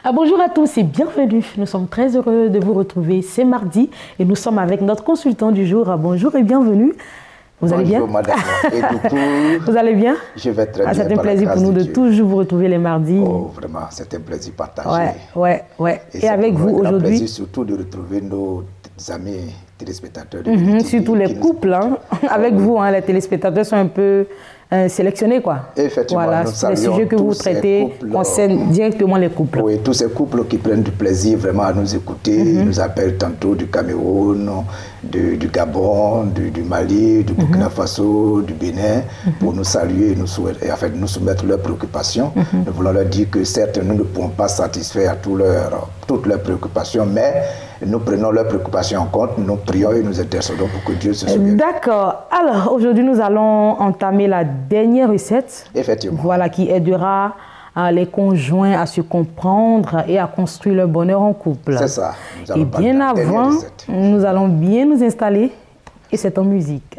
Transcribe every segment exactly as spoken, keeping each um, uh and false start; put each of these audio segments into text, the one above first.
Ah, bonjour à tous et bienvenue. Nous sommes très heureux de vous retrouver. C'est mardi et nous sommes avec notre consultant du jour. Ah, bonjour et bienvenue. Vous bonjour, allez bien? Madame. Et du coup, vous allez bien? Je vais très ah, bien. C'est un plaisir pour nous de, de toujours vous retrouver les mardis. Oh, vraiment, c'est un plaisir partagé. Ouais, ouais, ouais. Et, et avec vous aujourd'hui. C'est un plaisir surtout de retrouver nos amis téléspectateurs. De mmh, surtout les couples. Hein. Avec vous, hein, les téléspectateurs sont un peu euh, sélectionnés, quoi. Effectivement, voilà, les sujets que vous traitez concernent directement les couples. Oui, tous ces couples qui prennent du plaisir vraiment à nous écouter. Mmh. Ils nous appellent tantôt du Cameroun, du, du Gabon, du, du Mali, du Burkina mmh. Faso, du Bénin, mmh. pour nous saluer et nous, et en fait, nous soumettre leurs préoccupations. Mmh. Nous voulons leur dire que certes, nous ne pouvons pas satisfaire à tout leur, toutes leurs préoccupations, mais nous prenons leurs préoccupations en compte, nous prions et nous intercédons pour que Dieu se souvienne. D'accord. Alors, aujourd'hui, nous allons entamer la dernière recette. Effectivement. Voilà, qui aidera euh, les conjoints à se comprendre et à construire leur bonheur en couple. C'est ça. Et bien avant, nous allons bien nous installer et c'est en musique.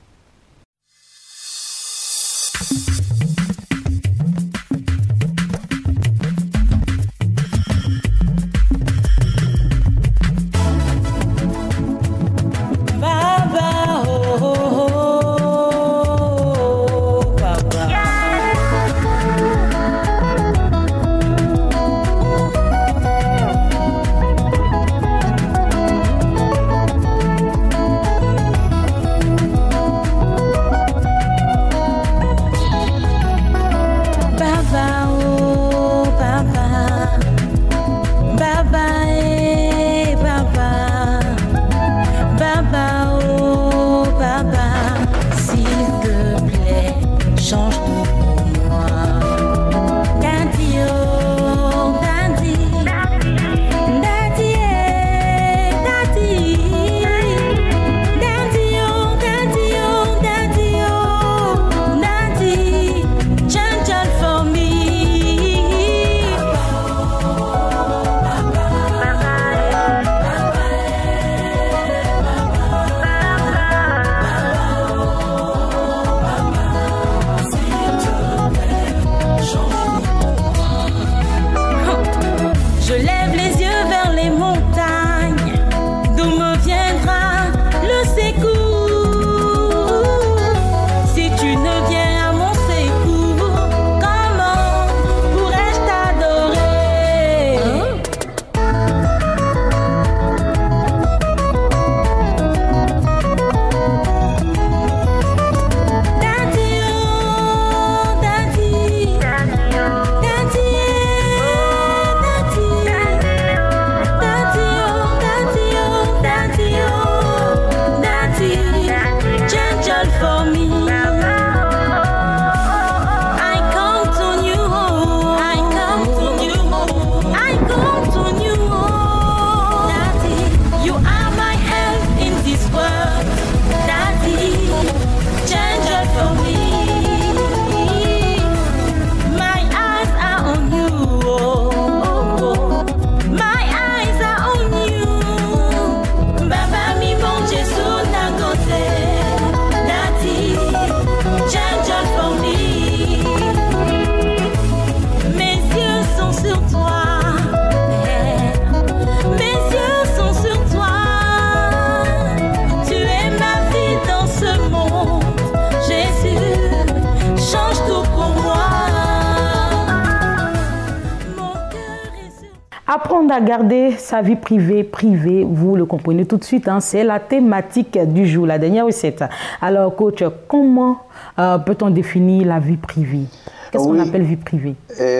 Apprendre à garder sa vie privée, privée, vous le comprenez tout de suite, hein, c'est la thématique du jour, la dernière recette. Alors, coach, comment euh, peut-on définir la vie privée? Qu'est-ce oui. qu'on appelle vie privée?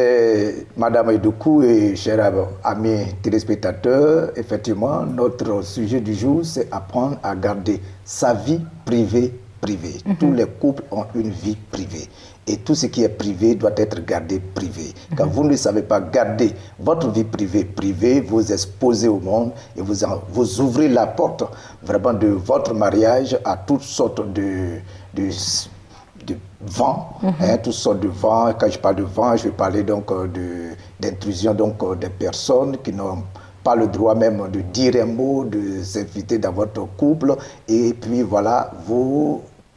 Et, Madame Edoukou et chers amis téléspectateurs, effectivement, notre sujet du jour, c'est apprendre à garder sa vie privée, privée. Mm-hmm. Tous les couples ont une vie privée. Et tout ce qui est privé doit être gardé privé. Quand mm-hmm. vous ne savez pas garder votre vie privée privée, vous exposez au monde et vous, en, vous ouvrez la porte vraiment de votre mariage à toutes sortes de, de, de vents, mm-hmm. hein, toutes sortes de vents. Quand je parle de vent, je vais parler donc d'intrusion donc des personnes qui n'ont pas le droit même de dire un mot, de s'inviter dans votre couple. Et puis voilà, vous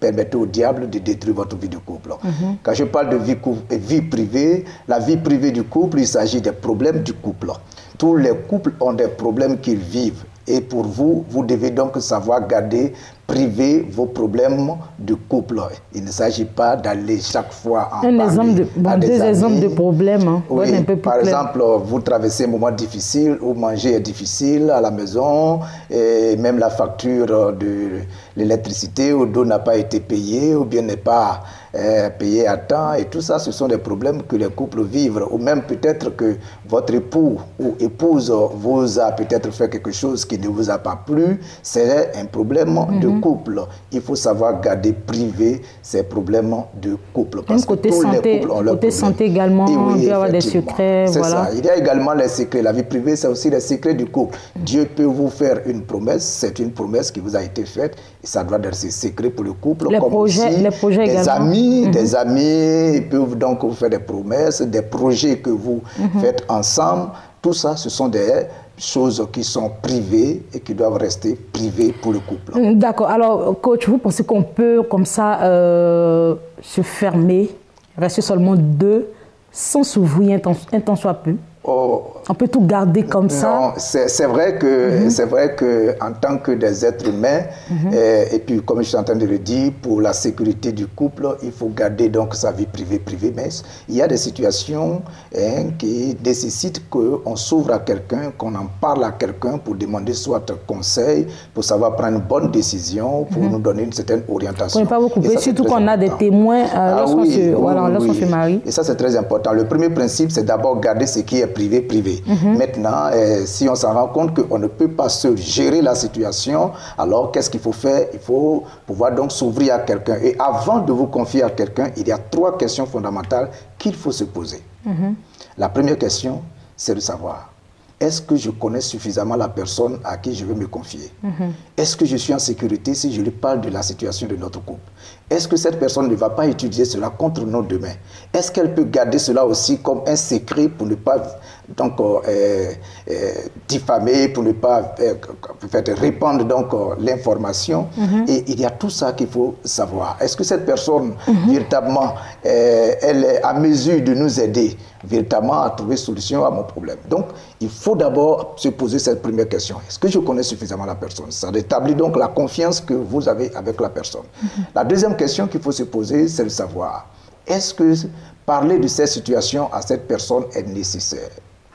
permettez au diable de détruire votre vie de couple. Mm-hmm. Quand je parle de vie, vie privée, la vie privée du couple, il s'agit des problèmes du couple. Tous les couples ont des problèmes qu'ils vivent. Et pour vous, vous devez donc savoir garder privé vos problèmes de couple. Il ne s'agit pas d'aller chaque fois en un parler exemple de, bon, à des deux amis. exemples de problèmes. Hein. Oui, ouais, un peu plus par clair. exemple, vous traversez un moment difficile où manger est difficile à la maison et même la facture de l'électricité ou d'eau n'a pas été payée ou bien n'est pas euh, payée à temps et tout ça, ce sont des problèmes que les couples vivent. Ou même peut-être que votre époux ou épouse vous a peut-être fait quelque chose qui ne vous a pas plu. C'est un problème mm-hmm. de couple. Il faut savoir garder privé ces problèmes de couple. Parce Même côté que tous santé, les couples ont leurs côté problèmes. santé également, Et oui, il peut y avoir des secrets. C'est voilà. ça. Il y a également les secrets. La vie privée, c'est aussi les secrets du couple. Mm-hmm. Dieu peut vous faire une promesse. C'est une promesse qui vous a été faite. Et ça doit être secret pour le couple. Les comme projets, aussi les projets des également. amis, mm-hmm. des amis peuvent donc vous faire des promesses, des projets que vous mm-hmm. faites ensemble. Tout ça, ce sont des choses qui sont privées et qui doivent rester privées pour le couple. D'accord. Alors, coach, vous pensez qu'on peut comme ça euh, se fermer, rester seulement deux, sans s'ouvrir un temps, un temps soit peu? Oh. On peut tout garder comme non, ça? Non, c'est vrai que, mm-hmm. c'est vrai que en tant que des êtres humains, mm-hmm. et, et puis comme je suis en train de le dire, pour la sécurité du couple, il faut garder donc sa vie privée, privée. Mais il y a des situations hein, qui nécessitent qu'on s'ouvre à quelqu'un, qu'on en parle à quelqu'un pour demander soit conseil, pour savoir prendre une bonne décision, pour mm-hmm. nous donner une certaine orientation. Vous ne pouvez pas vous couper, surtout qu'on a des témoins euh, ah, lorsqu'on oui, se, oui, voilà, oui, lorsqu'on oui. se marie. Et ça, c'est très important. Le premier principe, c'est d'abord garder ce qui est privé, privé. Mm-hmm. Maintenant, euh, si on s'en rend compte qu'on ne peut pas seul gérer la situation, alors qu'est-ce qu'il faut faire? Il faut pouvoir donc s'ouvrir à quelqu'un. Et avant de vous confier à quelqu'un, il y a trois questions fondamentales qu'il faut se poser. Mm-hmm. La première question, c'est de savoir, est-ce que je connais suffisamment la personne à qui je veux me confier? Mm-hmm. Est-ce que je suis en sécurité si je lui parle de la situation de notre couple? Est-ce que cette personne ne va pas utiliser cela contre nous demain? Est-ce qu'elle peut garder cela aussi comme un secret pour ne pas donc, euh, euh, diffamer, pour ne pas euh, faire répandre donc euh, l'information? Mm-hmm. Et il y a tout ça qu'il faut savoir. Est-ce que cette personne, mm-hmm. véritablement, euh, elle est à mesure de nous aider véritablement à trouver solution à mon problème? Donc, il faut d'abord se poser cette première question. Est-ce que je connais suffisamment la personne? Ça rétablit donc la confiance que vous avez avec la personne. Mm-hmm. La deuxième question qu'il faut se poser, c'est de savoir, est-ce que parler de cette situation à cette personne est nécessaire?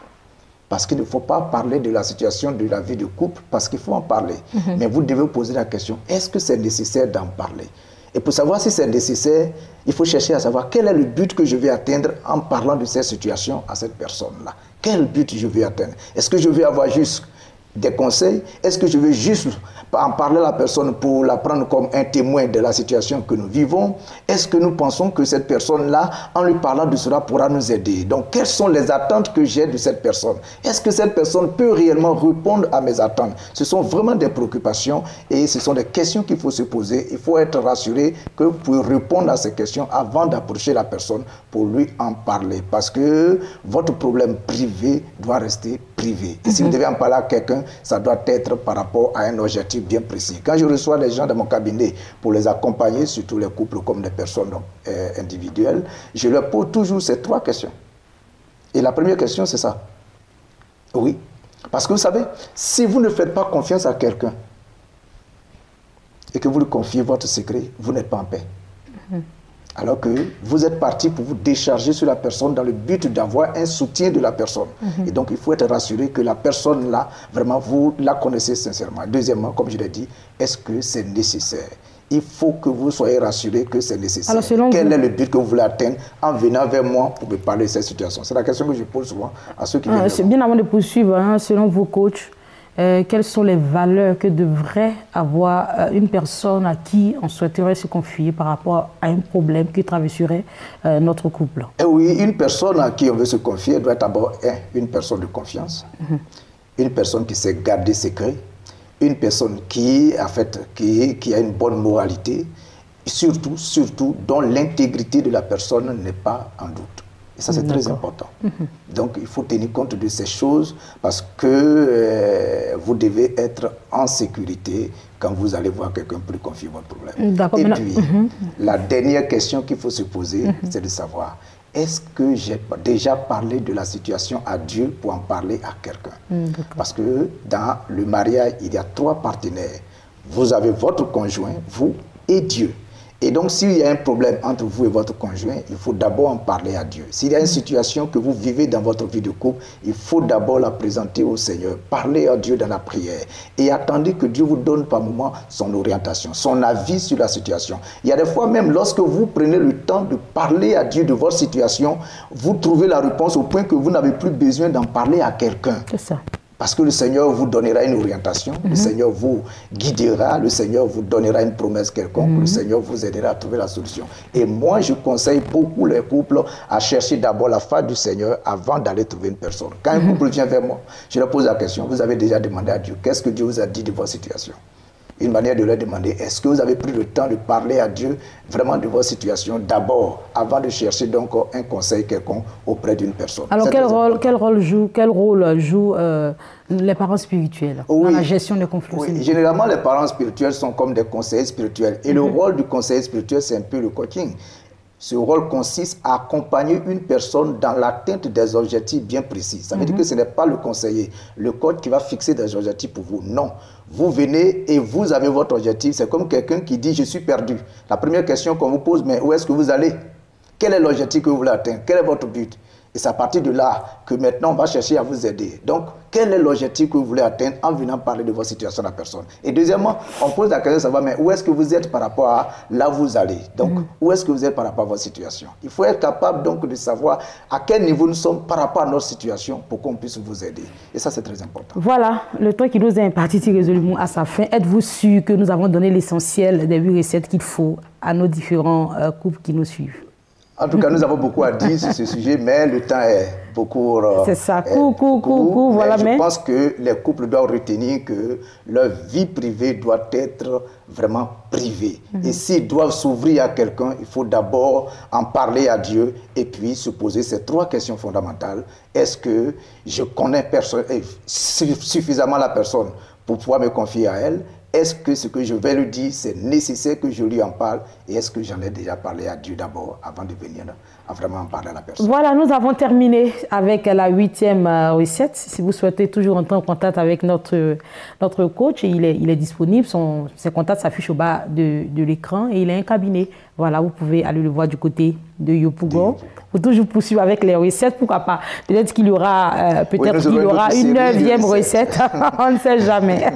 Parce qu'il ne faut pas parler de la situation de la vie de couple, parce qu'il faut en parler. Mm-hmm. Mais vous devez poser la question, est-ce que c'est nécessaire d'en parler? Et pour savoir si c'est nécessaire, il faut chercher à savoir quel est le but que je vais atteindre en parlant de cette situation à cette personne-là. Quel but je vais atteindre? Est-ce que je vais avoir juste des conseils? Est-ce que je vais juste en parler à la personne pour la prendre comme un témoin de la situation que nous vivons? Est-ce que nous pensons que cette personne-là, en lui parlant de cela, pourra nous aider? Donc, quelles sont les attentes que j'ai de cette personne? Est-ce que cette personne peut réellement répondre à mes attentes? Ce sont vraiment des préoccupations et ce sont des questions qu'il faut se poser. Il faut être rassuré que vous pouvez répondre à ces questions avant d'approcher la personne pour lui en parler. Parce que votre problème privé doit rester privé. Et mm-hmm. si vous devez en parler à quelqu'un, ça doit être par rapport à un objectif bien précis. Quand je reçois les gens dans mon cabinet pour les accompagner, surtout les couples comme des personnes donc, euh, individuelles, je leur pose toujours ces trois questions. Et la première question, c'est ça. Oui. Parce que vous savez, si vous ne faites pas confiance à quelqu'un et que vous lui confiez votre secret, vous n'êtes pas en paix. Mm-hmm. Alors que vous êtes parti pour vous décharger sur la personne dans le but d'avoir un soutien de la personne. Mm-hmm. Et donc, il faut être rassuré que la personne-là, vraiment, vous la connaissez sincèrement. Deuxièmement, comme je l'ai dit, est-ce que c'est nécessaire? Il faut que vous soyez rassuré que c'est nécessaire. Alors, selon Quel vous... est le but que vous voulez atteindre en venant vers moi pour me parler de cette situation? C'est la question que je pose souvent à ceux qui viennent. Ah, c'est bien avant de poursuivre, hein, selon vos coachs, Euh, quelles sont les valeurs que devrait avoir euh, une personne à qui on souhaiterait se confier par rapport à un problème qui traverserait euh, notre couple? Et oui, une personne à qui on veut se confier doit être d'abord une personne de confiance, mm-hmm. une personne qui sait garder secret, une personne qui, en fait, qui, qui a une bonne moralité, et surtout, surtout, dont l'intégrité de la personne n'est pas en doute. Et ça, c'est très important. Mm-hmm. Donc, il faut tenir compte de ces choses parce que euh, vous devez être en sécurité quand vous allez voir quelqu'un pour lui confier votre problème. Et puis, mm-hmm. la dernière question qu'il faut se poser, mm-hmm. c'est de savoir, est-ce que j'ai déjà parlé de la situation à Dieu pour en parler à quelqu'un? Mm, parce que dans le mariage, il y a trois partenaires. Vous avez votre conjoint, vous et Dieu. Et donc, s'il y a un problème entre vous et votre conjoint, il faut d'abord en parler à Dieu. S'il y a une situation que vous vivez dans votre vie de couple, il faut d'abord la présenter au Seigneur. Parlez à Dieu dans la prière. Et attendez que Dieu vous donne par moment son orientation, son avis sur la situation. Il y a des fois même, lorsque vous prenez le temps de parler à Dieu de votre situation, vous trouvez la réponse au point que vous n'avez plus besoin d'en parler à quelqu'un. C'est ça. Parce que le Seigneur vous donnera une orientation, mm-hmm. le Seigneur vous guidera, le Seigneur vous donnera une promesse quelconque, mm-hmm. le Seigneur vous aidera à trouver la solution. Et moi, je conseille beaucoup les couples à chercher d'abord la face du Seigneur avant d'aller trouver une personne. Quand mm-hmm. un couple vient vers moi, je leur pose la question, vous avez déjà demandé à Dieu, qu'est-ce que Dieu vous a dit de votre situation? Une manière de leur demander, est-ce que vous avez pris le temps de parler à Dieu vraiment de votre situation d'abord, avant de chercher donc un conseil quelconque auprès d'une personne? Alors quel rôle, quel rôle joue, quel rôle joue euh, les parents spirituels oui, dans la gestion des conflits? Oui, généralement les parents spirituels sont comme des conseillers spirituels. Et mm-hmm. le rôle du conseiller spirituel, c'est un peu le coaching. Ce rôle consiste à accompagner une personne dans l'atteinte des objectifs bien précis. Ça veut mm-hmm. dire que ce n'est pas le conseiller, le coach qui va fixer des objectifs pour vous. Non. Vous venez et vous avez votre objectif. C'est comme quelqu'un qui dit « je suis perdu ». La première question qu'on vous pose, mais où est-ce que vous allez? Quel est l'objectif que vous voulez atteindre? Quel est votre but? Et c'est à partir de là que maintenant on va chercher à vous aider. Donc, quel est l'objectif que vous voulez atteindre en venant parler de votre situation à la personne? Et deuxièmement, on pose la question de savoir, mais où est-ce que vous êtes par rapport à là où vous allez? Donc, mm-hmm. où est-ce que vous êtes par rapport à votre situation? Il faut être capable donc de savoir à quel niveau nous sommes par rapport à notre situation pour qu'on puisse vous aider. Et ça, c'est très important. Voilà, le temps qui nous est imparti résolument à sa fin. Êtes-vous sûr que nous avons donné l'essentiel des huit recettes qu'il faut à nos différents euh, couples qui nous suivent? En tout cas, nous avons beaucoup à dire sur ce sujet, mais le temps est beaucoup... Euh, c'est ça, coucou, coucou, coucou, voilà. Je mais... pense que les couples doivent retenir que leur vie privée doit être vraiment privée. Mm-hmm. Et s'ils doivent s'ouvrir à quelqu'un, il faut d'abord en parler à Dieu et puis se poser ces trois questions fondamentales. Est-ce que je connais personne, suffisamment la personne pour pouvoir me confier à elle? Est-ce que ce que je vais lui dire, c'est nécessaire que je lui en parle? Et est-ce que j'en ai déjà parlé à Dieu d'abord avant de venir à vraiment en parler à la personne? Voilà, nous avons terminé avec la huitième recette. Si vous souhaitez toujours entrer en contact avec notre, notre coach, il est, il est disponible. Son, ses contacts s'affichent au bas de, de l'écran et il a un cabinet. Voilà, vous pouvez aller le voir du côté de Yopougon. Pour toujours poursuivre avec les recettes, pourquoi pas? Peut-être qu'il y aura, euh, peut-être oui, qu'il y aura une neuvième recette. On ne sait jamais.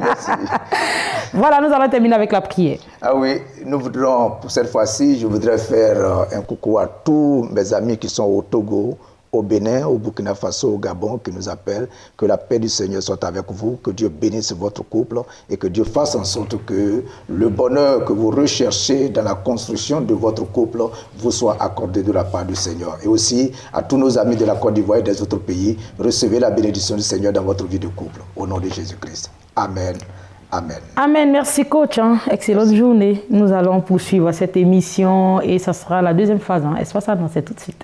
Voilà, nous allons terminer avec la prière. Ah oui, nous voudrons, pour cette fois-ci, je voudrais faire euh, un coucou à tous mes amis qui sont au Togo, au Bénin, au Burkina Faso, au Gabon, qui nous appellent. Que la paix du Seigneur soit avec vous, que Dieu bénisse votre couple et que Dieu fasse en sorte que le bonheur que vous recherchez dans la construction de votre couple vous soit accordé de la part du Seigneur. Et aussi à tous nos amis de la Côte d'Ivoire et des autres pays, recevez la bénédiction du Seigneur dans votre vie de couple. Au nom de Jésus-Christ. Amen. Amen. Amen. Merci coach. Hein. Excellente journée. Nous allons poursuivre cette émission et ça sera la deuxième phase. Hein. Espace annoncé tout de suite.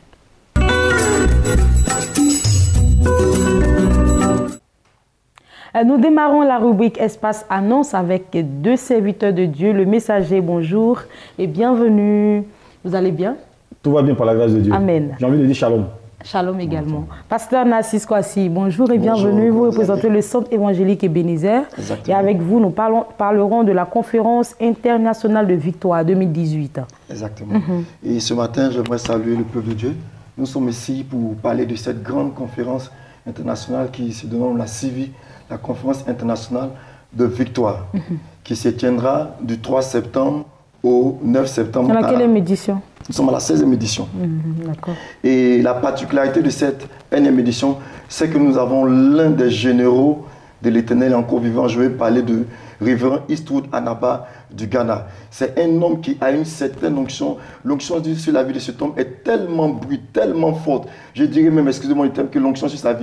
Nous démarrons la rubrique Espace Annonce avec deux serviteurs de Dieu, le messager. Bonjour et bienvenue. Vous allez bien? Tout va bien par la grâce de Dieu. Amen. J'ai envie de dire shalom. Shalom également. Pasteur Narcisse Kwasi, bonjour et bienvenue. Bonjour, vous représentez le Centre évangélique Ebenezer. Et avec vous, nous parlons, parlerons de la conférence internationale de Victoire deux mille dix-huit. Exactement. Mm-hmm. Et ce matin, j'aimerais saluer le peuple de Dieu. Nous sommes ici pour parler de cette grande conférence internationale qui se dénomme la C I V I, la conférence internationale de Victoire, mm-hmm. qui se tiendra du trois septembre au neuf septembre. Dans laquelle édition? Nous sommes à la seizième édition. Mmh, d'accord. Et la particularité de cette énième édition, c'est que nous avons l'un des généraux de l'Éternel encore vivant. Je vais parler de Révérend Eastwood Anaba du Ghana. C'est un homme qui a une certaine onction. L'onction sur la vie de cet homme est tellement brute, tellement forte. Je dirais même, excusez-moi le terme, que l'onction sur sa vie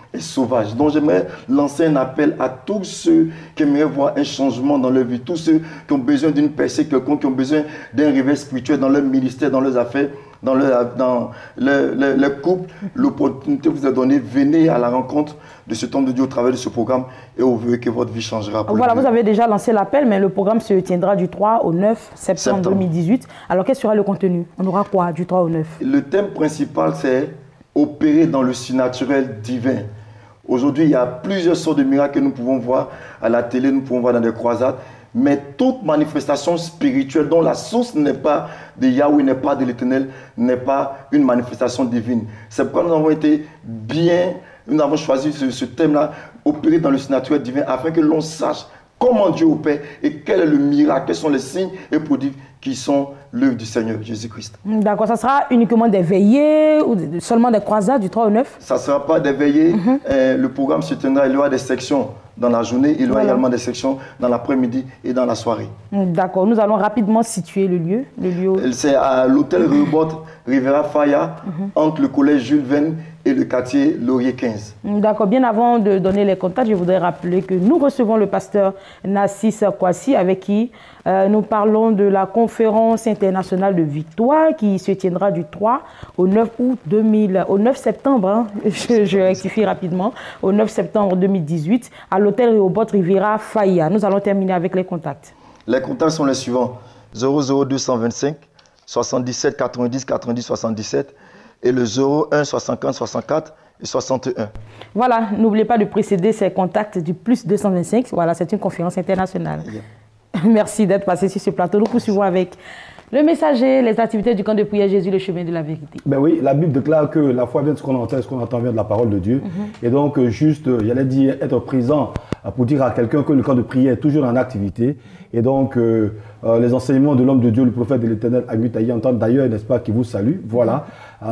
et sauvage. Donc j'aimerais lancer un appel à tous ceux qui aimeraient voir un changement dans leur vie, tous ceux qui ont besoin d'une percée quelconque, qui ont besoin d'un réveil spirituel dans leur ministère, dans leurs affaires, dans leur, dans leur, leur, leur couple. L'opportunité vous est donnée, venez à la rencontre de cet homme de Dieu au travers de ce programme et vous verrez que votre vie changera. Voilà, vous avez déjà lancé l'appel, mais le programme se tiendra du trois au neuf septembre, septembre. deux mille dix-huit. Alors quel sera le contenu? On aura quoi du trois au neuf? Le thème principal, c'est opérer dans le surnaturel divin. Aujourd'hui, il y a plusieurs sortes de miracles que nous pouvons voir à la télé, nous pouvons voir dans des croisades. Mais toute manifestation spirituelle dont la source n'est pas de Yahweh, n'est pas de l'Éternel, n'est pas une manifestation divine. C'est pourquoi nous avons été bien, nous avons choisi ce, ce thème-là, opérer dans le surnaturel divin, afin que l'on sache comment Dieu opère et quel est le miracle, quels sont les signes et prodiges qui sont l'œuvre du Seigneur Jésus-Christ. D'accord, ça sera uniquement des veillées ou seulement des croisades du trois au neuf? Ça ne sera pas des veillées. Mm-hmm. euh, le programme se tiendra, il y aura des sections dans la journée, il y aura voilà. également des sections dans l'après-midi et dans la soirée. D'accord, nous allons rapidement situer le lieu. Le lieu... C'est à l'hôtel Rehoboth Rivera Faya, mm-hmm. entre le collège Jules Verne et le quartier Laurier quinze. D'accord, bien avant de donner les contacts, je voudrais rappeler que nous recevons le pasteur Nassis Kwasi, avec qui euh, nous parlons de la conférence internationale de Victoire qui se tiendra du trois au neuf août deux mille, au neuf septembre, hein, je, je rectifie rapidement, au neuf septembre deux mille dix-huit, à l'hôtel Rehoboth Rivera Faya. Nous allons terminer avec les contacts. Les contacts sont les suivants: zéro zéro deux cent vingt-cinq soixante-dix-sept quatre-vingt-dix quatre-vingt-dix soixante-dix-sept et le zéro un soixante-quatre soixante-quatre et soixante et un. Voilà, n'oubliez pas de précéder ces contacts du plus deux cent vingt-cinq. Voilà, c'est une conférence internationale. Yeah. Merci d'être passé sur ce plateau. Nous poursuivons avec le messager, les activités du camp de prière Jésus, le chemin de la vérité. Ben oui, la Bible déclare que la foi vient de ce qu'on entend, ce qu'on entend vient de la parole de Dieu. Mm-hmm. Et donc, juste, j'allais dire, être présent pour dire à quelqu'un que le camp de prière est toujours en activité. Et donc, euh, euh, les enseignements de l'homme de Dieu, le prophète de l'Éternel, Agut Taï, entendent d'ailleurs, n'est-ce pas, qui vous salue. Voilà.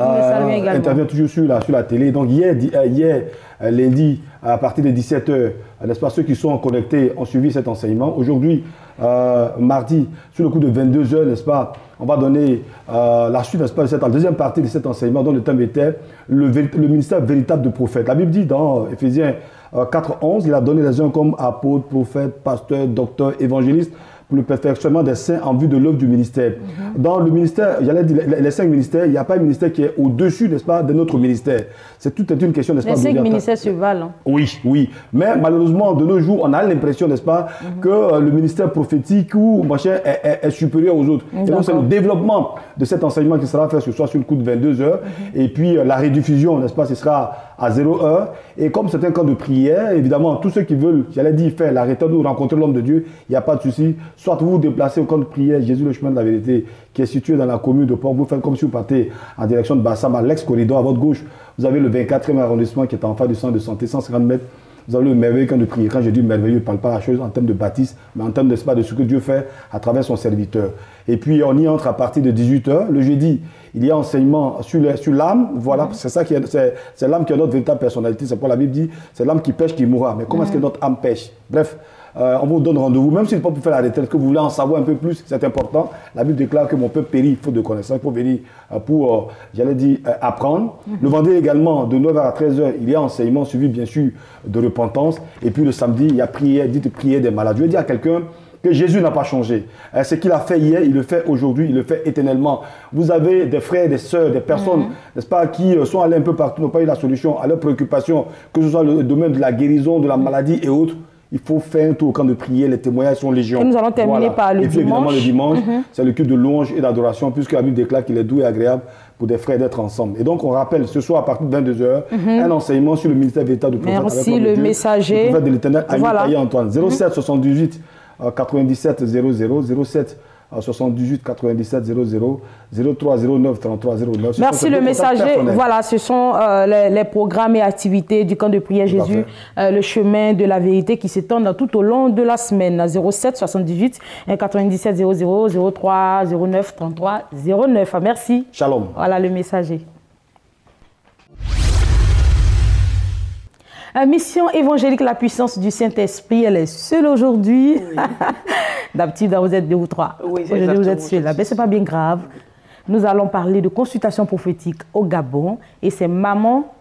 Euh, intervient toujours sur la, sur la télé. Donc, hier, hier lundi, à partir de dix-sept heures, n'est-ce pas, ceux qui sont connectés ont suivi cet enseignement. Aujourd'hui, euh, mardi, sur le coup de vingt-deux heures, n'est-ce pas, on va donner euh, la suite, n'est-ce pas, de cette, la deuxième partie de cet enseignement dont le thème était le, le ministère véritable de prophète. La Bible dit dans Éphésiens euh, quatre onze, il a donné les uns comme apôtres, prophètes, pasteurs, docteurs, évangélistes, pour le perfectionnement des saints en vue de l'œuvre du ministère. Mm-hmm. Dans le ministère, j'allais dire, les, les cinq ministères, il n'y a pas un ministère qui est au-dessus, n'est-ce pas, de notre ministère. C'est tout est une question, n'est-ce pas? Les cinq ministères se valent. Oui, oui. Mais malheureusement, de nos jours, on a l'impression, n'est-ce pas, mm-hmm. que euh, le ministère prophétique ou machin est, est, est supérieur aux autres. Et donc, c'est le développement de cet enseignement qui sera fait ce soir sur le coup de vingt-deux heures. Mm-hmm. Et puis, euh, la rediffusion, n'est-ce pas, ce sera à zéro heure. Et comme c'est un camp de prière, évidemment, tous ceux qui veulent, j'allais dire, faire la retraite ou rencontrer l'homme de Dieu, il n'y a pas de souci. Soit vous vous déplacez au camp de prière Jésus le chemin de la vérité, qui est situé dans la commune de Port. Vous faites comme si vous partez en direction de Bassam, à l'ex-corridor, à votre gauche. Vous avez le vingt-quatrième arrondissement qui est en face du centre de santé, cent cinquante mètres. Vous avez le merveilleux camp de prière. Quand je dis merveilleux, je ne parle pas de la chose en termes de bâtisse, mais en termes de, de ce que Dieu fait à travers son serviteur. Et puis, on y entre à partir de dix-huit heures. Le jeudi, il y a enseignement sur l'âme. Voilà, mmh. c'est ça qui est, c'est l'âme qui est notre véritable personnalité. C'est pour la Bible dit, c'est l'âme qui pêche qui mourra. Mais comment mmh. est-ce que notre âme pêche? Bref. Euh, on vous donne rendez-vous, même si ce n'est pas pour faire la retraite, que vous voulez en savoir un peu plus, c'est important. La Bible déclare que mon peuple périt, il faut de connaissances pour venir, euh, pour, euh, j'allais dire, euh, apprendre. Mm-hmm. Le vendredi également, de neuf heures à treize heures, il y a enseignement suivi, bien sûr, de repentance. Et puis le samedi, il y a prière, dite prière des malades. Je veux dire à quelqu'un que Jésus n'a pas changé. Euh, ce qu'il a fait hier, il le fait aujourd'hui, il le fait éternellement. Vous avez des frères, des sœurs, des personnes, mm-hmm. n'est-ce pas, qui sont allés un peu partout, n'ont pas eu la solution à leurs préoccupations, que ce soit le domaine de la guérison, de la maladie et autres. Il faut faire un tour au camp de prière, les témoignages sont légion. Et nous allons terminer voilà. par le et puis, dimanche. Évidemment, le dimanche, mm-hmm. c'est le culte de louange et d'adoration, puisque la Bible déclare qu'il est doux et agréable pour des frères d'être ensemble. Et donc, on rappelle, ce soir, à partir de vingt-deux heures, mm-hmm. un enseignement sur le ministère véritable de prophète. Merci, avec le Dieu, messager. Le prophète de l'Éternel, voilà. Agut Taï Antoine. zéro sept soixante-dix-huit quatre-vingt-dix-sept zéro zéro, zéro sept soixante-dix-huit quatre-vingt-dix-sept zéro zéro, zéro trois zéro neuf trente-trois zéro neuf. Merci le messager. Voilà, ce sont euh, les, les programmes et activités du camp de prière Jésus, euh, le chemin de la vérité qui s'étendent tout au long de la semaine. zéro sept soixante-dix-huit quatre-vingt-dix-sept zéro zéro, zéro trois zéro neuf trente-trois zéro neuf. Merci. Shalom. Voilà le messager. Mission évangélique, la puissance du Saint-Esprit, elle est seule aujourd'hui. Oui. D'habitude, vous êtes deux ou trois. Oui, aujourd'hui, vous êtes seul. Mais ce n'est pas bien grave. Nous allons parler de consultation prophétique au Gabon. Et c'est maman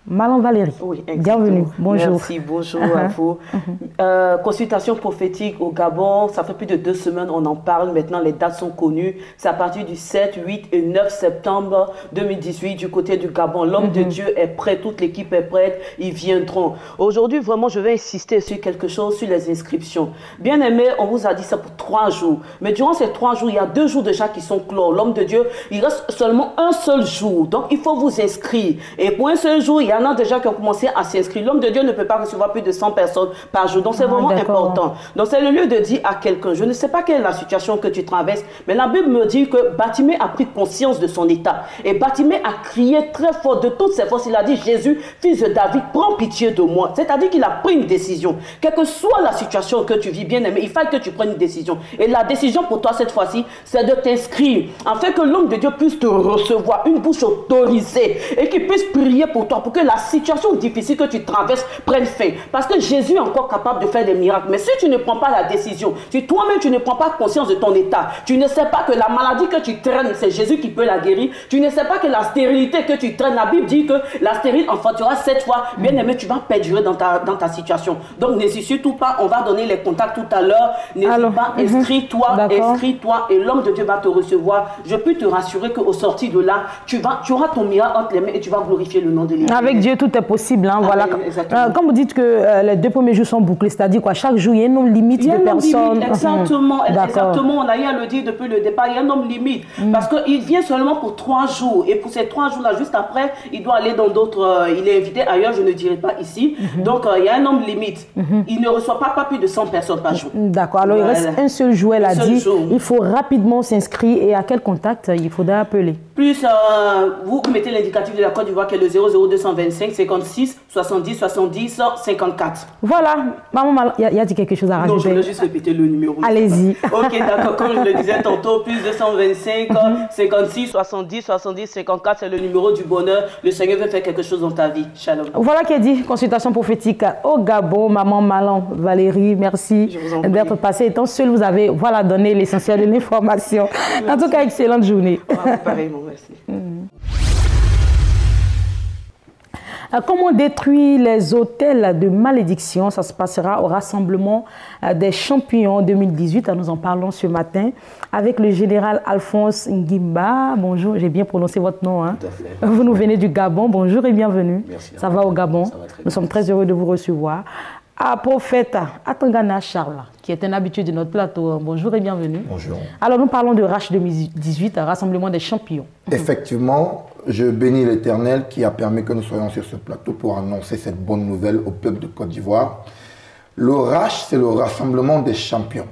Malan Valérie, oui, bienvenue, bonjour. Merci, bonjour uh-huh. à vous. Uh-huh. euh, consultation prophétique au Gabon, ça fait plus de deux semaines, on en parle, maintenant les dates sont connues. C'est à partir du sept, huit et neuf septembre deux mille dix-huit du côté du Gabon. L'homme uh-huh. de Dieu est prêt, toute l'équipe est prête, ils viendront. Aujourd'hui, vraiment, je vais insister sur quelque chose, sur les inscriptions. Bien aimé, on vous a dit ça pour trois jours. Mais durant ces trois jours, il y a deux jours déjà qui sont clos. L'homme de Dieu, il reste seulement un seul jour. Donc, il faut vous inscrire. Et pour un seul jour, il y en a déjà qui ont commencé à s'inscrire. L'homme de Dieu ne peut pas recevoir plus de cent personnes par jour. Donc, c'est ah, vraiment important. Donc, c'est le lieu de dire à quelqu'un, je ne sais pas quelle est la situation que tu traverses, mais la Bible me dit que Bartimée a pris conscience de son état. Et Bartimée a crié très fort de toutes ses forces. Il a dit, Jésus, fils de David, prends pitié de moi. C'est-à-dire qu'il a pris une décision. Quelle que soit la situation que tu vis, bien aimé, il faut que tu prennes une décision. Et la décision pour toi cette fois-ci, c'est de t'inscrire, afin que l'homme de Dieu puisse te recevoir, une bouche autorisée, et qu'il puisse prier pour toi, pour que la situation difficile que tu traverses prenne fin. Parce que Jésus est encore capable de faire des miracles. Mais si tu ne prends pas la décision, si toi-même tu ne prends pas conscience de ton état, tu ne sais pas que la maladie que tu traînes, c'est Jésus qui peut la guérir, tu ne sais pas que la stérilité que tu traînes, la Bible dit que la stérile enfantera sept fois, bien aimé, tu vas perdurer dans ta, dans ta situation. Donc n'hésite surtout pas, on va donner les contacts tout à l'heure, n'hésite pas, inscris-toi, inscris-toi et l'homme de Dieu va te recevoir. Je peux te rassurer qu'au sorti de là, tu, vas, tu auras ton miracle entre les mains et tu vas glorifier le nom de l'Église. Avec Dieu, tout est possible. Hein, voilà. Euh, quand vous dites que euh, les deux premiers jours sont bouclés, c'est-à-dire quoi? Chaque jour, il y a un nombre limite de personnes. Limite, exactement, mmh. exactement. On a eu à le dire depuis le départ, il y a un nombre limite. Mmh. Parce qu'il vient seulement pour trois jours. Et pour ces trois jours-là, juste après, il doit aller dans d'autres... Euh, il est invité ailleurs, je ne dirai pas ici. Mmh. Donc, euh, il y a un nombre limite. Mmh. Il ne reçoit pas, pas plus de cent personnes par jour. D'accord. Alors, voilà. Il reste un seul jour, elle a dit. Jour. Il faut rapidement s'inscrire. Et à quel contact il faudra appeler? Plus, euh, vous mettez l'indicatif de la Côte d'Ivoire qui est le zéro zéro deux cent vingt-cinq cinquante-six soixante-dix soixante-dix cinquante-quatre. Voilà. Maman, il y, y a dit quelque chose à rajouter? Non, je voulais juste répéter le numéro. Allez-y. Ok, d'accord. Comme je le disais tantôt, plus deux cent vingt-cinq cinquante-six soixante-dix soixante-dix cinquante-quatre, c'est le numéro du bonheur. Le Seigneur veut faire quelque chose dans ta vie. Shalom. Voilà qui est dit. Consultation prophétique au Gabon. Maman Malan Valérie, merci d'être passée. Étant seule, vous avez voilà, donné l'essentiel de l'information. En tout cas, excellente journée. Ouais, pareillement, merci. Mm. Comment détruire les hôtels de malédiction? Ça se passera au rassemblement des champions deux mille dix-huit. Nous en parlons ce matin avec le général Alphonse Ngimba. Bonjour, j'ai bien prononcé votre nom. Hein? Tout à fait. Vous nous venez du Gabon. Bonjour et bienvenue. Merci. Ça va au Gabon? Ça va très bien. Nous sommes très heureux de vous recevoir. À prophète Atangana Charles, qui est un habitué de notre plateau. Bonjour et bienvenue. Bonjour. Alors, nous parlons de R A C deux mille dix-huit, rassemblement des champions. Effectivement, je bénis l'Éternel qui a permis que nous soyons sur ce plateau pour annoncer cette bonne nouvelle au peuple de Côte d'Ivoire. Le R A C, c'est le rassemblement des champions.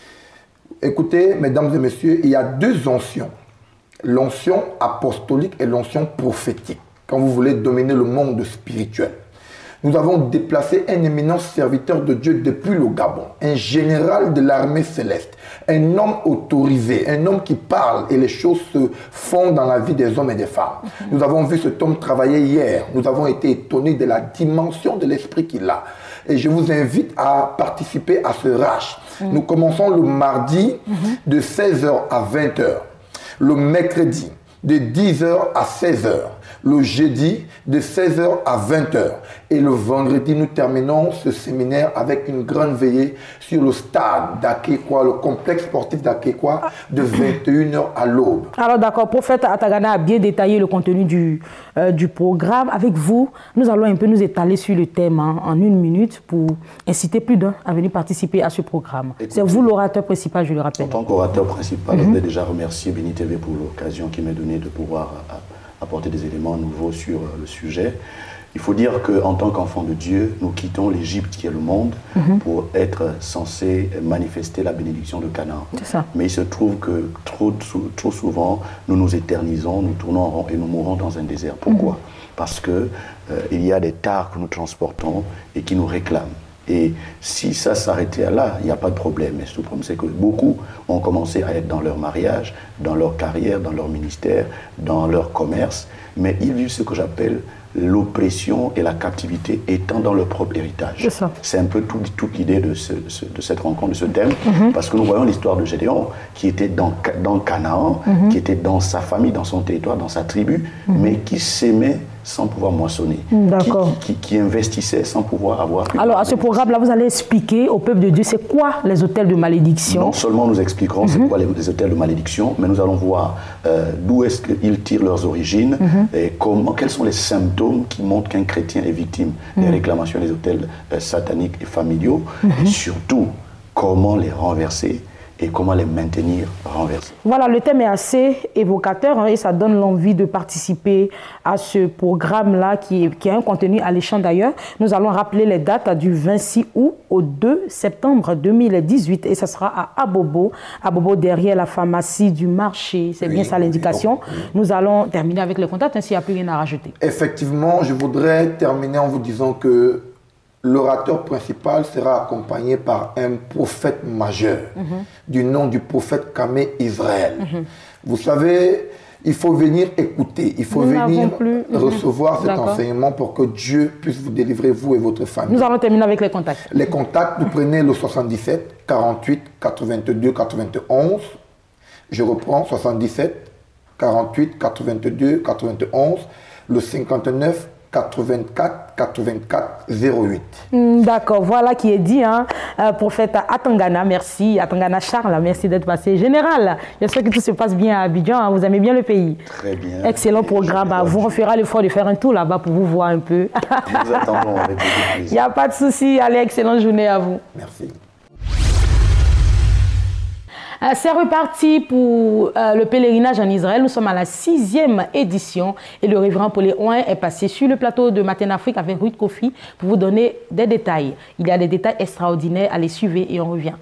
Écoutez, mesdames et messieurs, il y a deux onctions. L'onction apostolique et l'onction prophétique, quand vous voulez dominer le monde spirituel. Nous avons déplacé un éminent serviteur de Dieu depuis le Gabon, un général de l'armée céleste, un homme autorisé, un homme qui parle et les choses se font dans la vie des hommes et des femmes. Nous avons vu cet homme travailler hier. Nous avons été étonnés de la dimension de l'esprit qu'il a. Et je vous invite à participer à ce R A C. Mmh. Nous commençons le mardi mmh. de seize heures à vingt heures, le mercredi de dix heures à seize heures, le jeudi de seize heures à vingt heures. Et le vendredi, nous terminons ce séminaire avec une grande veillée sur le stade d'Akekwa, le complexe sportif d'Akekwa, de vingt et une heures à l'aube. Alors d'accord, prophète Atangana a bien détaillé le contenu du, euh, du programme. Avec vous, nous allons un peu nous étaler sur le thème hein, en une minute pour inciter plus d'un à venir participer à ce programme. C'est vous l'orateur principal, je le rappelle. En tant qu'orateur principal, mm-hmm. je voulais déjà remercier Béni T V pour l'occasion qui m'est donnée de pouvoir apporter des éléments nouveaux sur le sujet. Il faut dire qu'en tant qu'enfant de Dieu, nous quittons l'Égypte qui est le monde mm-hmm. pour être censés manifester la bénédiction de Canaan. Mais il se trouve que trop, trop souvent, nous nous éternisons, nous tournons en rond et nous mourons dans un désert. Pourquoi? mm-hmm. Parce qu'il euh, y a des tares que nous transportons et qui nous réclament. Et si ça s'arrêtait là, il n'y a pas de problème. Mais le problème, c'est que beaucoup ont commencé à être dans leur mariage, dans leur carrière, dans leur ministère, dans leur commerce. Mais ils vivent ce que j'appelle l'oppression et la captivité étant dans leur propre héritage. C'est un peu tout, toute l'idée de, ce, ce, de cette rencontre, de ce thème, mm-hmm. parce que nous voyons l'histoire de Gédéon, qui était dans, dans Canaan, mm-hmm. qui était dans sa famille, dans son territoire, dans sa tribu, mm-hmm. mais qui s'aimait sans pouvoir moissonner, D'accord. qui, qui, qui investissaient sans pouvoir avoir... Alors, à ce programme-là, vous allez expliquer au peuple de Dieu, c'est quoi les hôtels de malédiction? Non seulement nous expliquerons mm-hmm. c'est quoi les, les hôtels de malédiction, mais nous allons voir euh, d'où est-ce qu'ils tirent leurs origines mm-hmm. et comment, quels sont les symptômes qui montrent qu'un chrétien est victime mm-hmm. des réclamations des hôtels euh, sataniques et familiaux, mm-hmm. et surtout, comment les renverser et comment les maintenir renversés. Voilà, le thème est assez évocateur hein, et ça donne l'envie de participer à ce programme-là qui, qui a un contenu alléchant d'ailleurs. Nous allons rappeler les dates du vingt-six août au deux septembre deux mille dix-huit et ça sera à Abobo, Abobo derrière la pharmacie du marché, c'est oui, bien ça l'indication. Oui, oui. Nous allons terminer avec le contact, ainsi il n'y a plus rien à rajouter. Effectivement, je voudrais terminer en vous disant que l'orateur principal sera accompagné par un prophète majeur mm-hmm. du nom du prophète Kamé Israël. Mm-hmm. Vous savez, il faut venir écouter, il faut Nous venir plus... recevoir mm-hmm. cet enseignement pour que Dieu puisse vous délivrer, vous et votre famille. Nous allons terminer avec les contacts. Les contacts, vous prenez le soixante-dix-sept, quarante-huit, quatre-vingt-deux, quatre-vingt-onze. Je reprends, soixante-dix-sept, quarante-huit, quatre-vingt-deux, quatre-vingt-onze, le cinquante-neuf, quatre-vingt-quatre, quatre-vingt-quatre, zéro huit. Mm, D'accord, voilà qui est dit, hein. Euh, prophète Atangana, merci. Atangana Charles, merci d'être passé. Général, j'espère que tout se passe bien à Abidjan, hein. Vous aimez bien le pays. Très bien. Excellent programme. Vous on fera l'effort de faire un tour là-bas pour vous voir un peu. Nous attendons avec plaisir. Il n'y a pas de souci. Allez, excellente journée à vous. Merci. C'est reparti pour euh, le pèlerinage en Israël. Nous sommes à la sixième édition et le révérend Pauléon est passé sur le plateau de Matin Afrique avec Ruth Kofi pour vous donner des détails. Il y a des détails extraordinaires à les suivre et on revient.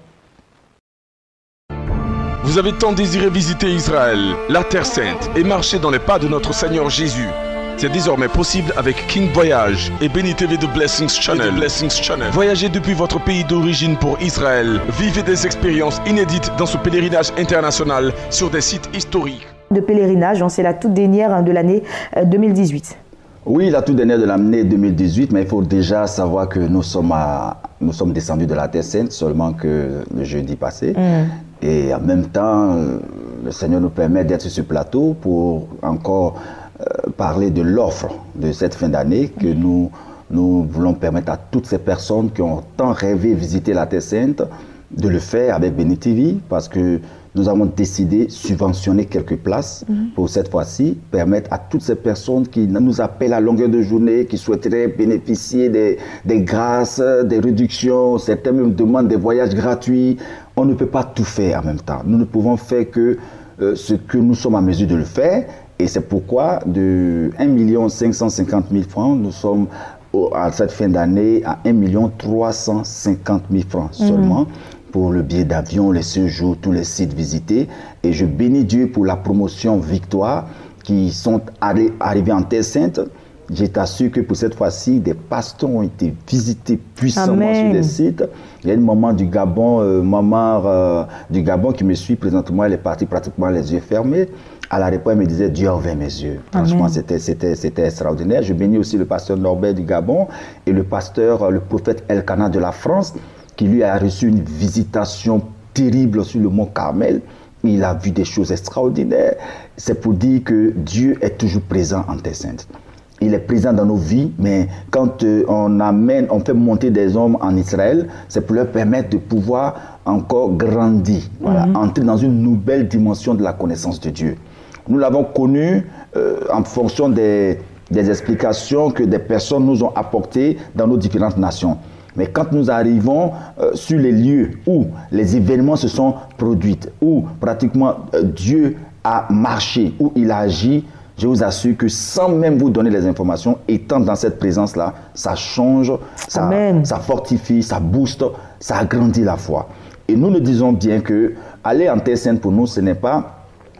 Vous avez tant désiré visiter Israël, la Terre Sainte et marcher dans les pas de notre Seigneur Jésus. C'est désormais possible avec King Voyage et Béni T V de Blessings Channel. Blessings Channel. Voyagez depuis votre pays d'origine pour Israël. Vivez des expériences inédites dans ce pèlerinage international sur des sites historiques. De pèlerinage, c'est la toute dernière de l'année deux mille dix-huit. Oui, la toute dernière de l'année deux mille dix-huit, mais il faut déjà savoir que nous sommes, à, nous sommes descendus de la Terre Sainte seulement que le jeudi passé. Mm. Et en même temps, le Seigneur nous permet d'être sur ce plateau pour encore Euh, parler de l'offre de cette fin d'année que nous, nous voulons permettre à toutes ces personnes qui ont tant rêvé visiter la Terre Sainte de le faire avec Béni T V parce que nous avons décidé de subventionner quelques places mm-hmm. pour cette fois-ci, permettre à toutes ces personnes qui nous appellent à longueur de journée, qui souhaiteraient bénéficier des, des grâces, des réductions, certains même demandent des voyages gratuits. On ne peut pas tout faire en même temps. Nous ne pouvons faire que euh, ce que nous sommes en mesure de le faire. Et c'est pourquoi de un million cinq cent cinquante mille francs, nous sommes au, à cette fin d'année à un million trois cent cinquante mille francs seulement mmh. pour le billet d'avion, les séjours, tous les sites visités. Et je bénis Dieu pour la promotion Victoire qui sont arri arrivés en Terre Sainte. Je t'assure que pour cette fois-ci, des pasteurs ont été visités puissamment Amen. Sur des sites. Il y a une maman du Gabon, euh, maman euh, du Gabon qui me suit présentement, elle est partie pratiquement les yeux fermés. À la réponse, elle me disait, Dieu a ouvert mes yeux. Franchement, c'était extraordinaire. Je bénis aussi le pasteur Norbert du Gabon et le pasteur, le prophète Elkanah de la France, qui lui a reçu une visitation terrible sur le mont Carmel. Il a vu des choses extraordinaires. C'est pour dire que Dieu est toujours présent en Terre Sainte. Il est présent dans nos vies, mais quand euh, on amène, on fait monter des hommes en Israël, c'est pour leur permettre de pouvoir encore grandir, voilà, mm-hmm. entrer dans une nouvelle dimension de la connaissance de Dieu. Nous l'avons connu euh, en fonction des, des explications que des personnes nous ont apportées dans nos différentes nations. Mais quand nous arrivons euh, sur les lieux où les événements se sont produits, où pratiquement euh, Dieu a marché, où il a agi, je vous assure que sans même vous donner les informations, étant dans cette présence-là, ça change, ça, ça fortifie, ça booste, ça agrandit la foi. Et nous nous disons bien que aller en Terre Sainte pour nous, ce n'est pas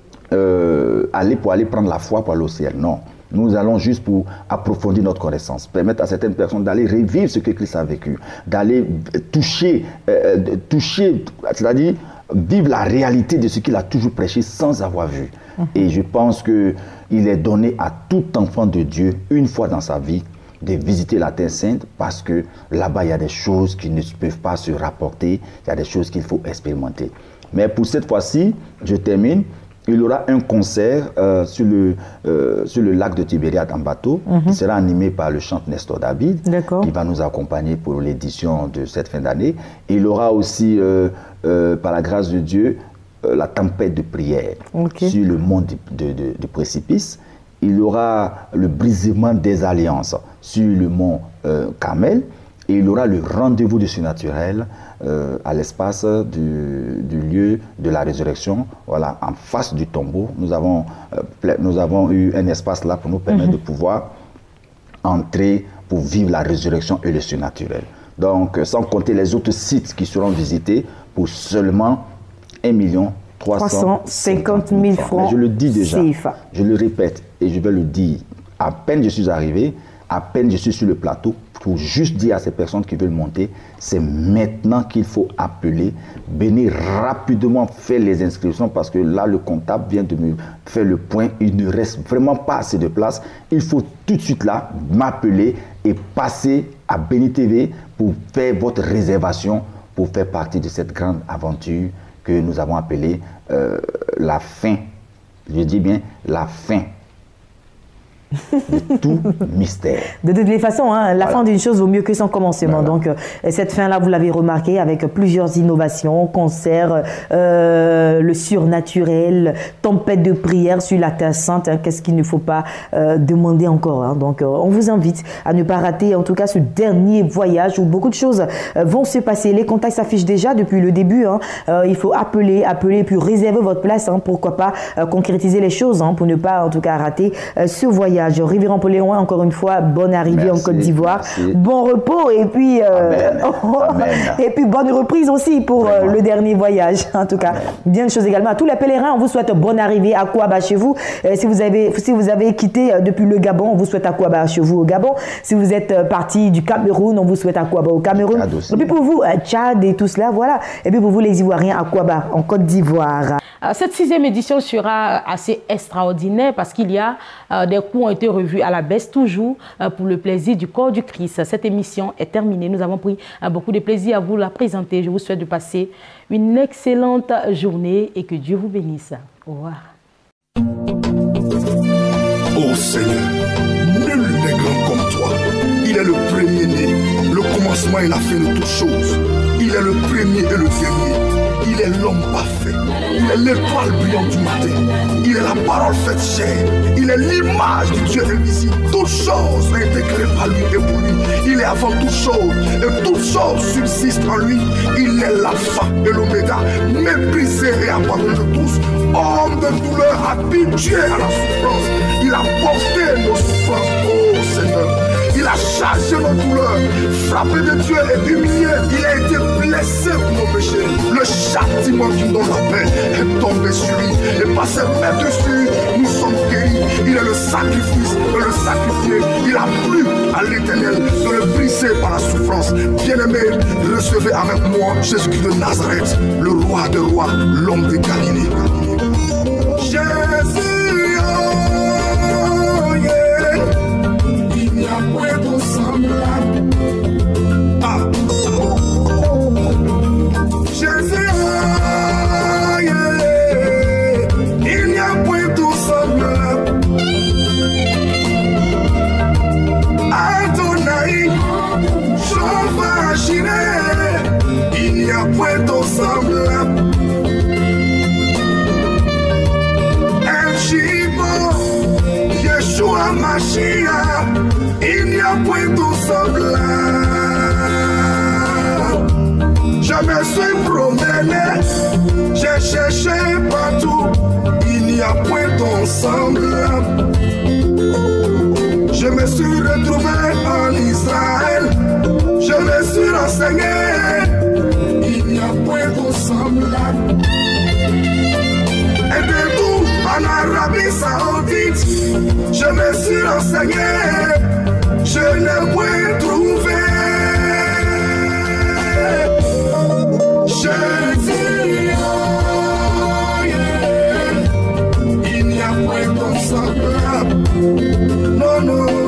euh, aller pour aller prendre la foi pour aller au ciel. Non. Nous allons juste pour approfondir notre connaissance, permettre à certaines personnes d'aller revivre ce que Christ a vécu, d'aller toucher, euh, toucher, c'est-à-dire vivre la réalité de ce qu'il a toujours prêché sans avoir vu. Mmh. Et je pense qu'il est donné à tout enfant de Dieu, une fois dans sa vie, de visiter la Terre Sainte parce que là-bas, il y a des choses qui ne peuvent pas se rapporter, il y a des choses qu'il faut expérimenter. Mais pour cette fois-ci, je termine, il y aura un concert euh, sur, le, euh, sur le lac de Tibériade en bateau, mm-hmm. qui sera animé par le chanteur Nestor David, qui va nous accompagner pour l'édition de cette fin d'année. Il y aura aussi, euh, euh, par la grâce de Dieu, euh, la tempête de prière okay. sur le mont du, de, de, de précipice. Il y aura le brisement des alliances sur le mont euh, Carmel. Et il y aura le rendez-vous du surnaturel euh, à l'espace du, du lieu de la résurrection, voilà, en face du tombeau. Nous avons, euh, nous avons eu un espace là pour nous permettre mm-hmm. de pouvoir entrer pour vivre la résurrection et le surnaturel. Donc, sans compter les autres sites qui seront visités pour seulement un million trois cent cinquante mille francs. Mais je le dis déjà, C F A. Je le répète et je vais le dire. À peine je suis arrivé, à peine je suis sur le plateau, pour juste dire à ces personnes qui veulent monter, c'est maintenant qu'il faut appeler, venir rapidement faire les inscriptions parce que là, le comptable vient de me faire le point, il ne reste vraiment pas assez de place. Il faut tout de suite là m'appeler et passer à Béni T V pour faire votre réservation, pour faire partie de cette grande aventure que nous avons appelée euh, la fin. Je dis bien la fin de tout mystère. De toutes les façons, hein, la voilà. fin d'une chose vaut mieux que son commencement. Voilà. Donc, euh, cette fin-là, vous l'avez remarqué, avec plusieurs innovations, concerts, euh, le surnaturel, tempête de prière sur la Terre Sainte. Hein, qu'est-ce qu'il ne faut pas euh, demander encore hein. Donc, euh, on vous invite à ne pas rater, en tout cas, ce dernier voyage où beaucoup de choses euh, vont se passer. Les contacts s'affichent déjà depuis le début. Hein. Euh, il faut appeler, appeler, puis réserver votre place. Hein, pourquoi pas euh, concrétiser les choses hein, pour ne pas, en tout cas, rater euh, ce voyage. Révérend Pauléon, encore une fois, bonne arrivée merci, en Côte d'Ivoire, bon repos et puis, euh, Amen. Amen. et puis bonne reprise aussi pour euh, le dernier voyage. En tout cas, Amen. bien de choses également. À tous les pèlerins, on vous souhaite bonne arrivée à Kouaba chez vous. Euh, si, vous avez, si vous avez quitté euh, depuis le Gabon, on vous souhaite à Kouaba chez vous au Gabon. Si vous êtes euh, parti du Cameroun, on vous souhaite à Kouaba au Cameroun. Et puis pour vous, euh, Tchad et tout cela, voilà. Et puis pour vous, les Ivoiriens, à Kouaba en Côte d'Ivoire. Cette sixième édition sera assez extraordinaire parce qu'il y a euh, des coûts ont été revus à la baisse, toujours euh, pour le plaisir du corps du Christ. Cette émission est terminée. Nous avons pris euh, beaucoup de plaisir à vous la présenter. Je vous souhaite de passer une excellente journée et que Dieu vous bénisse. Au revoir. Ô Seigneur, nul n'est grand comme toi. Il est le premier-né, le commencement et la fin de toutes choses. Il est le premier et le dernier. Il est l'homme parfait. Il est l'étoile brillante du matin. Il est la parole faite chair. Il est l'image du Dieu invisible. Toutes choses ont été créées par lui et pour lui. Il est avant toutes choses. Et toutes choses subsistent en lui. Il est l'alpha et l'oméga. Méprisé et abandonné de tous. Homme de douleur, habitué à la souffrance. Il a porté nos souffrances, oh Seigneur. Il a chargé nos douleurs, frappé de Dieu et humilié. Il a été blessé pour nos péchés. Le châtiment qui nous donne la paix est tombé sur lui. Et par ses mains dessus, nous sommes guéris. Il est le sacrifice de le sacrifier. Il a plu à l'Éternel de le briser par la souffrance. Bien-aimé, recevez avec moi Jésus-Christ de Nazareth, le roi de rois, l'homme de Galilée. Jésus. Ah. Jésus, oh, yeah. Il n'y a point tout semblable. Adonai, Jehovah Jireh, il n'y a point tout semblable. El Shibo, Yeshua Mashiach, il n'y a point tout semblable. Je me suis promené, j'ai cherché partout, il n'y a point tout semblable. Je me suis retrouvé en Israël, je me suis renseigné, il n'y a point tout semblable. Et de tout en Arabie Saoudite, je me suis renseigné, je n'ai point trouvé. Je dis, oh yeah, il n'y a point de semblable. Non, non.